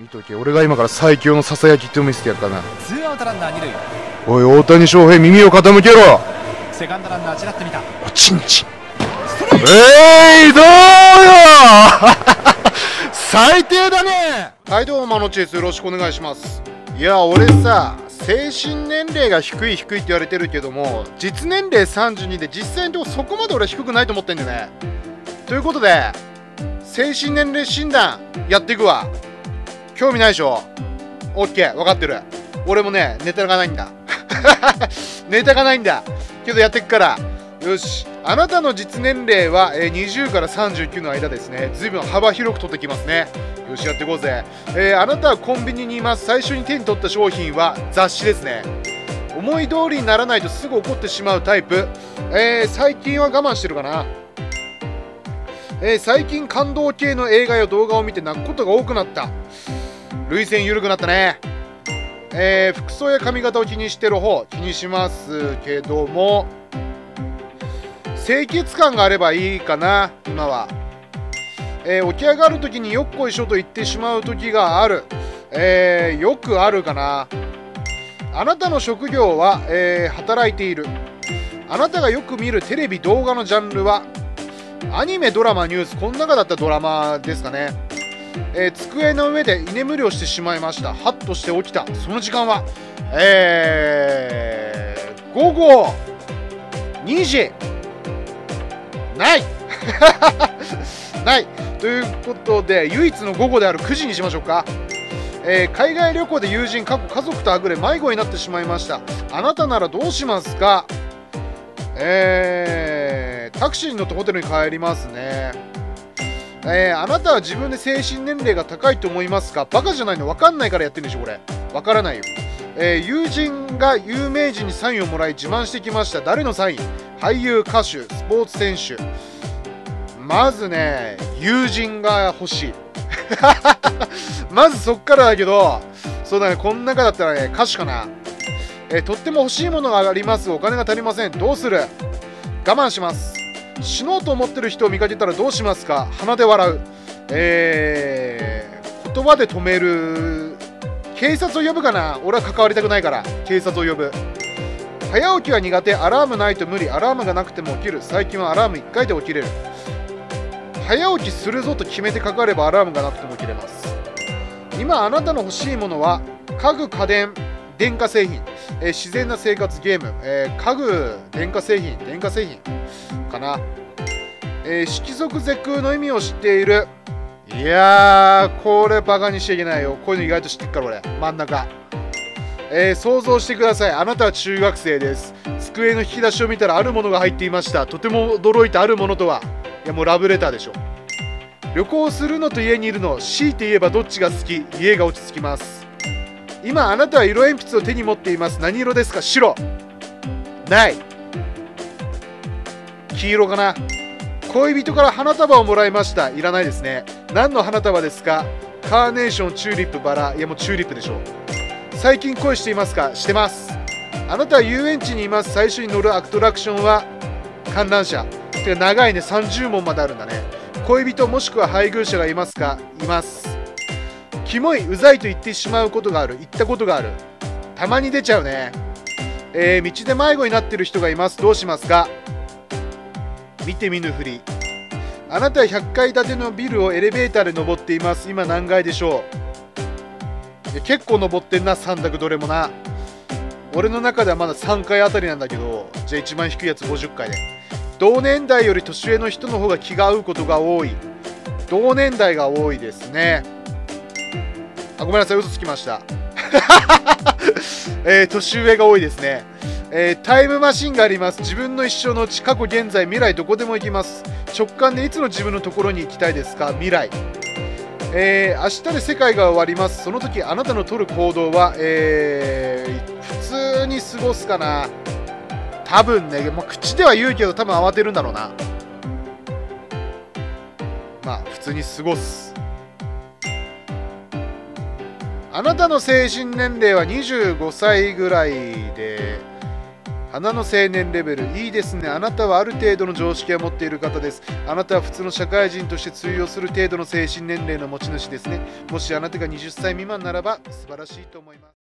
見とけ、俺が今から最強のささやきって見せてやるからな。 ツーアウトランナー二塁。 おい、大谷翔平、耳を傾けろ。 セカンドランナーちらっと見た。 おちんちん。どうよ最低だね。はい、どうもマノチです。よろしくお願いします。いや、俺さ、精神年齢が低いって言われてるけども、実年齢32で実際のとこそこまで俺は低くないと思ってんだよね。ということで精神年齢診断やっていくわ。興味ないでしょ。オッケー、分かってる。俺もね、ネタがないんだネタがないんだけどやっていくから。よし、あなたの実年齢は20から39の間ですね。ずいぶん幅広く取ってきますね。よし、やっていこうぜ。あなたはコンビニにいます。最初に手に取った商品は雑誌ですね。思い通りにならないとすぐ怒ってしまうタイプ。最近は我慢してるかな。最近感動系の映画や動画を見て泣くことが多くなった。涙腺緩くなったね。服装や髪型を気にしてる方。気にしますけども清潔感があればいいかな今は。起き上がるときによっこいしょと言ってしまうときがある。よくあるかな。あなたの職業は、働いている。あなたがよく見るテレビ動画のジャンルはアニメ、ドラマ、ニュース。この中だったらドラマですかね。机の上で居眠りをしてしまいました。ハッとして起きた。その時間は午後2時。ないないということで、唯一の午後である9時にしましょうか。海外旅行で友人、家族とはぐれ迷子になってしまいました。あなたならどうしますか。タクシーに乗ってホテルに帰りますね。あなたは自分で精神年齢が高いと思いますか。バカじゃないの。分かんないからやってるんでしょこれ。分からないよ。友人が有名人にサインをもらい自慢してきました。誰のサイン。俳優、歌手、スポーツ選手。まずね、友人が欲しいまずそっからだけど、そうだね、この中だったらね、歌手かな。とっても欲しいものがあります。お金が足りません。どうする。我慢します。死のうと思ってる人を見かけたらどうしますか。鼻で笑う。言葉で止める。警察を呼ぶかな。俺は関わりたくないから警察を呼ぶ。早起きは苦手。アラームないと無理。アラームがなくても起きる。最近はアラーム1回で起きれる。早起きするぞと決めてかかればアラームがなくても起きれます。今あなたの欲しいものは家具、家電、電化製品、自然な生活、ゲーム、家具、電化製品かな。色即是空の意味を知っている。いやー、これバカにしちゃいけないよ。こういうの意外と知ってるから俺。真ん中。想像してください。あなたは中学生です。机の引き出しを見たらあるものが入っていました。とても驚いたあるものとは。いや、もうラブレターでしょ。旅行するのと家にいるの、強いて言えばどっちが好き。家が落ち着きます。今あなたは色鉛筆を手に持っています。何色ですか。白。ない。黄色かな。恋人から花束をもらいました。いらないですね。何の花束ですか。カーネーション、チューリップ、バラ。いや、もうチューリップでしょ。最近恋していますか。してます。あなたは遊園地にいます。最初に乗るアトラクションは観覧車。てか長いね。30問まであるんだね。恋人もしくは配偶者がいますか。います。キモい、うざいと言ってしまうことがある。言ったことがある。たまに出ちゃうね。道で迷子になってる人がいます。どうしますか。見て見ぬふり。あなたは100階建てのビルをエレベーターで登っています。今何階でしょう。いや、結構登ってんな。3択どれもな。俺の中ではまだ3階あたりなんだけど、じゃあ一番低いやつ50階で。同年代より年上の人の方が気が合うことが多い。同年代が多いですね。あ、ごめんなさい、嘘つきました年上が多いですね。タイムマシンがあります。自分の一生のうち過去、現在、未来どこでも行きます。直感でいつの自分のところに行きたいですか。未来。明日で世界が終わります。その時あなたの取る行動は、普通に過ごすかな。多分ね、まあ、口では言うけど多分慌てるんだろうな。まあ普通に過ごす。あなたの精神年齢は25歳ぐらいで、 花の青年レベルいいですね。あなたはある程度の常識を持っている方です。あなたは普通の社会人として通用する程度の精神年齢の持ち主ですね。もしあなたが20歳未満ならば素晴らしいと思います。